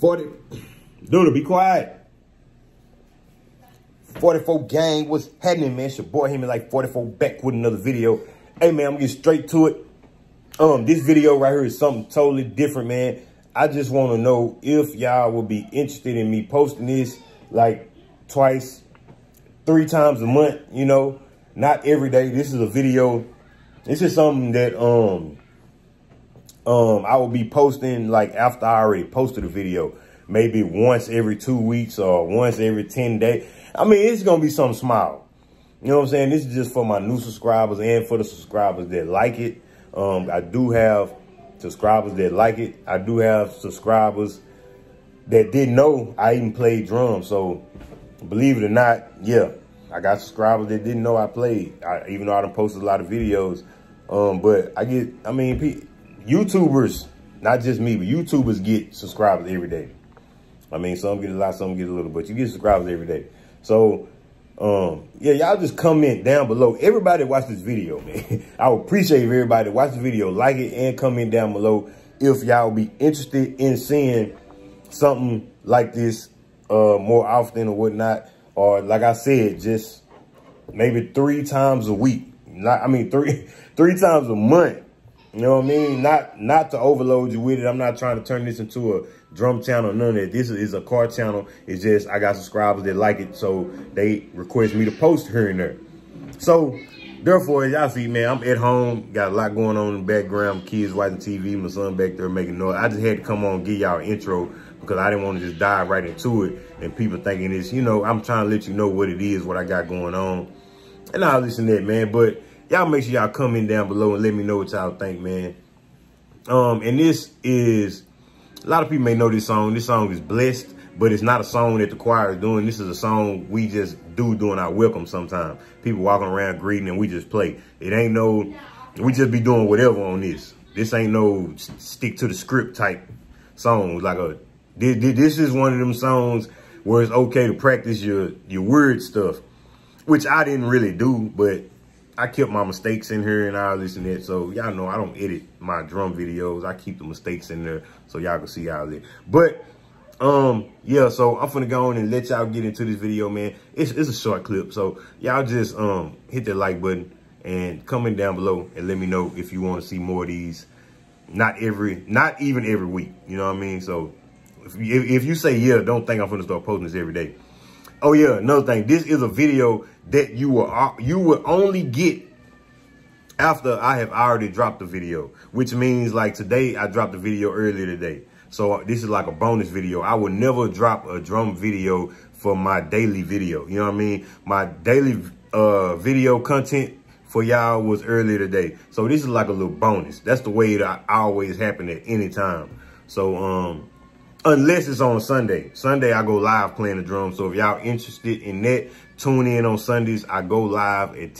40. Dude, be quiet. 44 gang, what's happening, man? It's your boy, him like 44 back with another video. Hey, man, I'm gonna get straight to it. This video right here is something totally different, man. I just want to know if y'all will be interested in me posting this like twice, 3 times a month, you know, not every day. This is a video. This is something that I will be posting like after I already posted a video, maybe once every 2 weeks or once every 10 days. I mean, it's going to be something small. You know what I'm saying? This is just for my new subscribers and for the subscribers that like it. I do have subscribers that like it. I do have subscribers that didn't know I even played drums. So believe it or not, yeah, I got subscribers that didn't know I played, even though I done posted a lot of videos. But I mean, YouTubers, not just me, but YouTubers get subscribers every day. I mean, some get a lot, some get a little, but you get subscribers every day. So, yeah, y'all just comment down below. Everybody watch this video, man. I would appreciate if everybody watch the video, like it, and comment down below if y'all be interested in seeing something like this more often or whatnot. Or like I said, just maybe 3 times a week. Three times a month. You know what I mean? Not to overload you with it. I'm not trying to turn this into a drum channel, none of that. This is a car channel. It's just I got subscribers that like it, so they request me to post here and there. So therefore, as y'all see, man, I'm at home, got a lot going on in the background, kids watching TV, my son back there making noise. I just had to come on and give y'all an intro because I didn't want to just dive right into it and people thinking it's, you know, I'm trying to let you know what it is, what I got going on. And I'll listen to that, man. But y'all make sure y'all comment down below and let me know what y'all think, man. And this is, a lot of people may know this song. This song is Blessed, but it's not a song that the choir is doing. This is a song we just do during our welcome sometimes. People walking around greeting and we just play. It ain't no, we just be doing whatever on this. This ain't no stick to the script type songs. Like this is one of them songs where it's okay to practice your word stuff, which I didn't really do, but I kept my mistakes in here and all this and that. So y'all know I don't edit my drum videos. I keep the mistakes in there so y'all can see all that. But yeah, so I'm finna go on and let y'all get into this video, man. It's a short clip. So y'all just hit that like button and comment down below and let me know if you want to see more of these. Not even every week. You know what I mean? So if you say yeah, don't think I'm finna start posting this every day. Oh yeah, another thing. This is a video that you will only get after I have already dropped the video, which means like today I dropped the video earlier today. So this is like a bonus video. I would never drop a drum video for my daily video. You know what I mean? My daily video content for y'all was earlier today. So this is like a little bonus. That's the way that I always happen at any time. So unless it's on a Sunday. Sunday, I go live playing the drums. So if y'all interested in that, tune in on Sundays. I go live at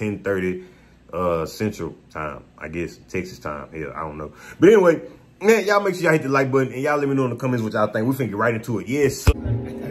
10:30 Central Time. I guess Texas time. Yeah, I don't know. But anyway, man, y'all make sure y'all hit the like button and y'all let me know in the comments what y'all think. We finna get right into it. Yes, sir.